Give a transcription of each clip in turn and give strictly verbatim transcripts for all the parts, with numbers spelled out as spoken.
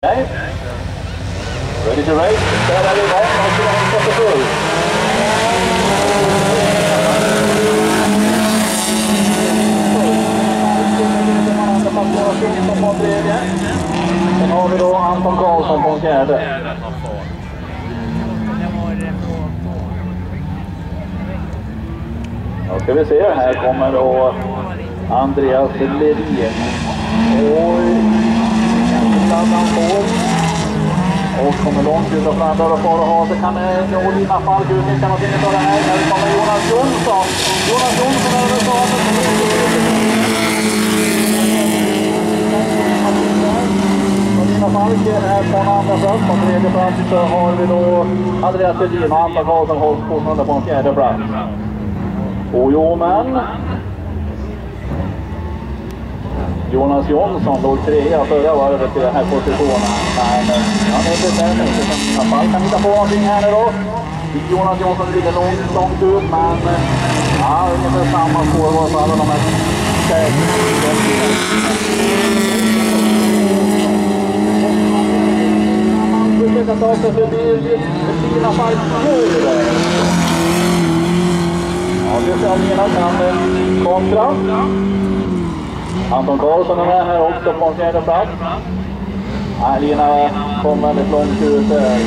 Okay. Ready to race? Där är vi igång och så är det full. Sen har vi då Anton Karlsson på fjärde. Då ska vi se, här kommer då Andreas Ledin. Oj, han får. Och kommer långt ut och fram där och far och ha. Så kan nog Lina Falk utnyttja någonting av det här. Här kommer Jonas Jonsson. Jonas Jonsson är över staden. Lina Falk är på en andra plats. På tredje plats så har vi då Andreas Ledin och Anton Karlsson hålls fortfarande på en fjärde plats. Och jo men Jonas Jonsson låg trea förra varvet till den här positionen. Nej, men han är inte där nu. I alla fall kan hitta på någonting här nu då. Jonas Jonsson ligger långt, långt ut, men ja, ungefär samma spår var för alla de här städerna. Man försöker ta sig förbi Lina Falk nu. Ja, det ser Lina kan kontra. Anton Karlsson är med här också på en fjärde plats. Nej, Lina kom väldigt långt ut där.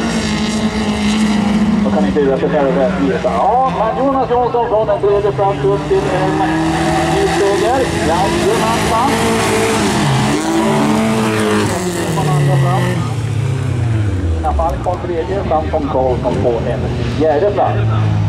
Då kan inte jag försöka rättvisa. Ja, men Jonas Jonsson från en tredje plats upp till en ny seger. Jajamensan. På en andra plats. Lina Falk på en tredje. Anton Karlsson på en fjärde plats.